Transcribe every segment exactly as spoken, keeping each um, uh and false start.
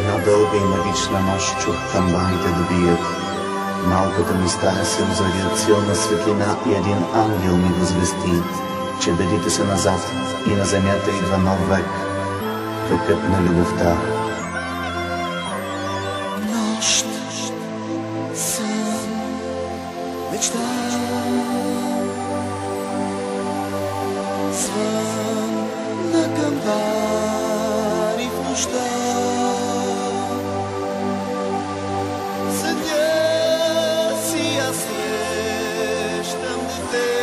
една дълга и магична нощ чух камбаните да бият. Малката ми стая се озари от силна светлина и един ангел ми възвести, че белите са назад и на земята идва нов век, векът на любовта. Нощ, сън, мечта, звън на камбари в нощта. Съдя си аз срещам дете,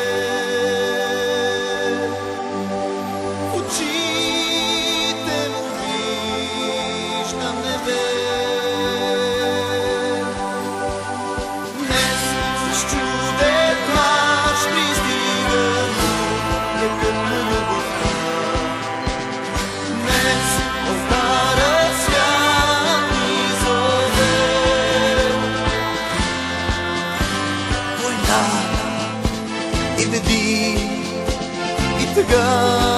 очите му виждам небе. Днес с чуден плач пристига лекът на любовта. Днес отваря свят и зове. Война и беди и тъга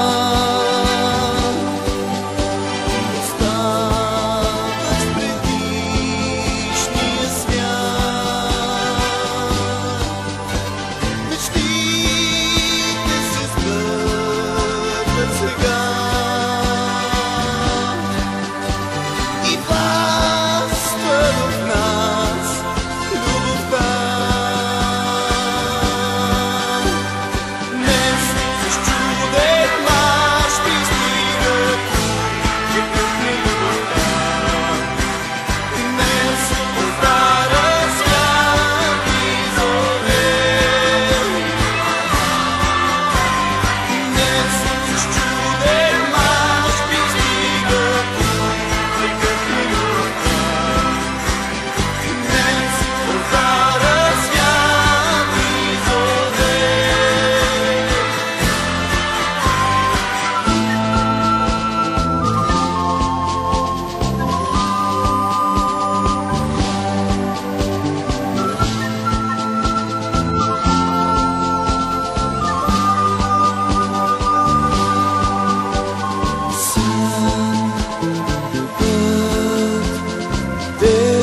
остават в предишния свят. Мечтите се сбъдват сега и властва в нас любовта. Днес с чуден плач пристига лекът на любовта. Днес отваря свят и зове. Днес с чуден плач пристига лекът на любовта. Днес отваря свят и зове. Сън, път,